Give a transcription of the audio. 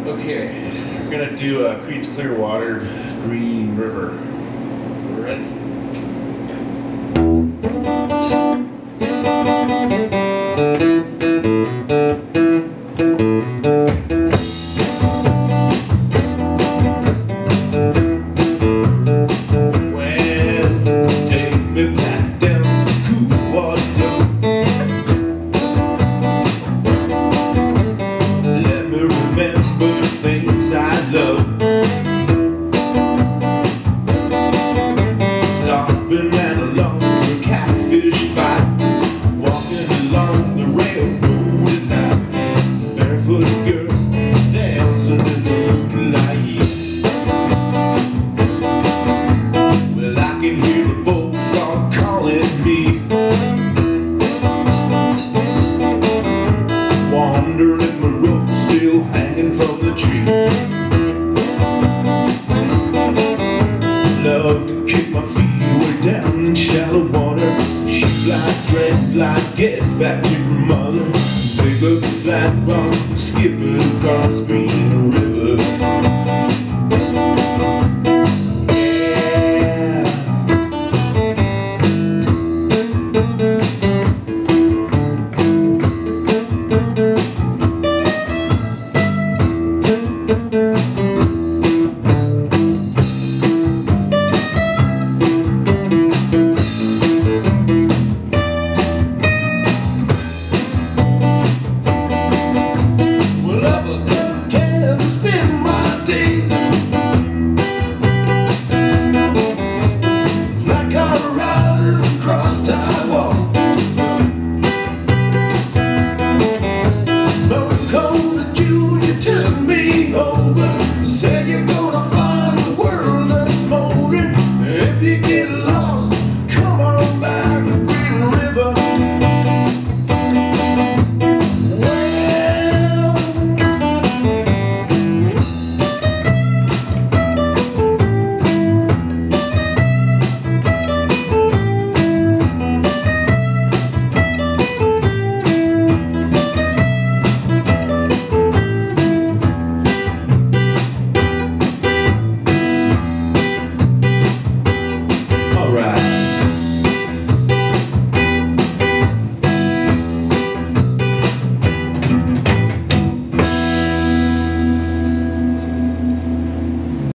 Okay, we're gonna do Creed's Clearwater, Green River. Ready? Well, take me back down the cool water flow. Let me remember the things I love. Stopping at a long catfish bite, walking along the railroad at night. Barefoot girls dancing in the moonlight. Well, I can hear the bullfrog calling me. Wandering my rope, still hanging from the tree. Love to kick my feet way down in shallow water. She fly, drag, fly, get back to your mother. Pick up the flat rock, skip it across Green River. Said you're going